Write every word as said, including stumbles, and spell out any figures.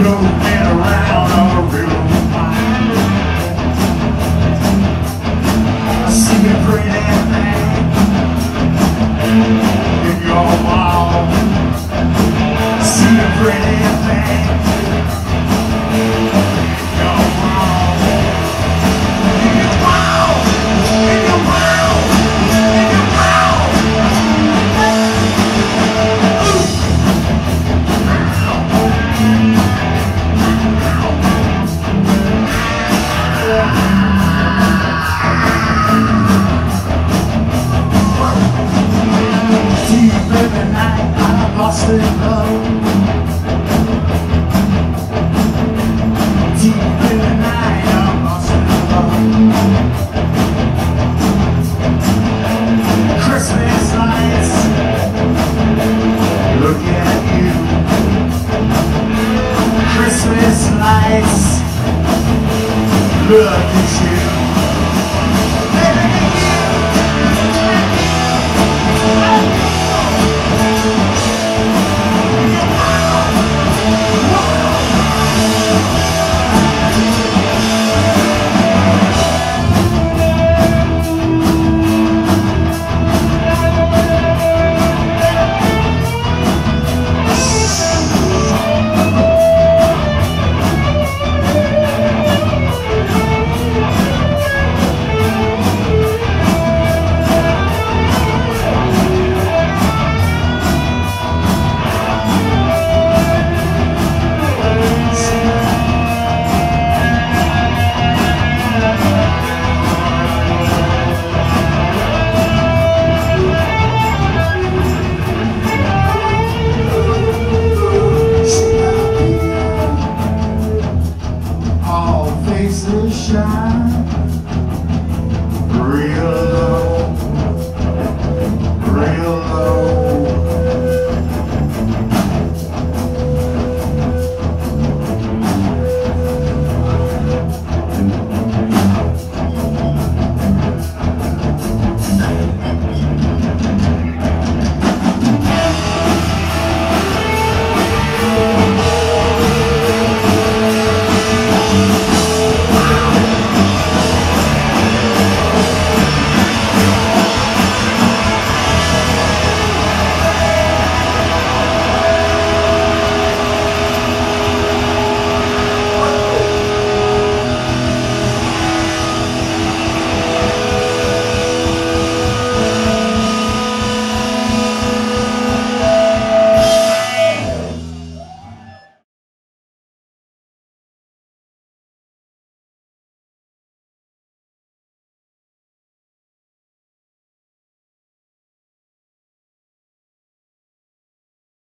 moving around a real fine. See a pretty thing in your mouth. See a pretty thing in your mouth. In your mouth. In your mouth. In your mouth. Deep in the night, I'm lost in love. Deep in the night, I'm lost in love. Christmas lights, look at you. Christmas lights, look at you. Faces shine.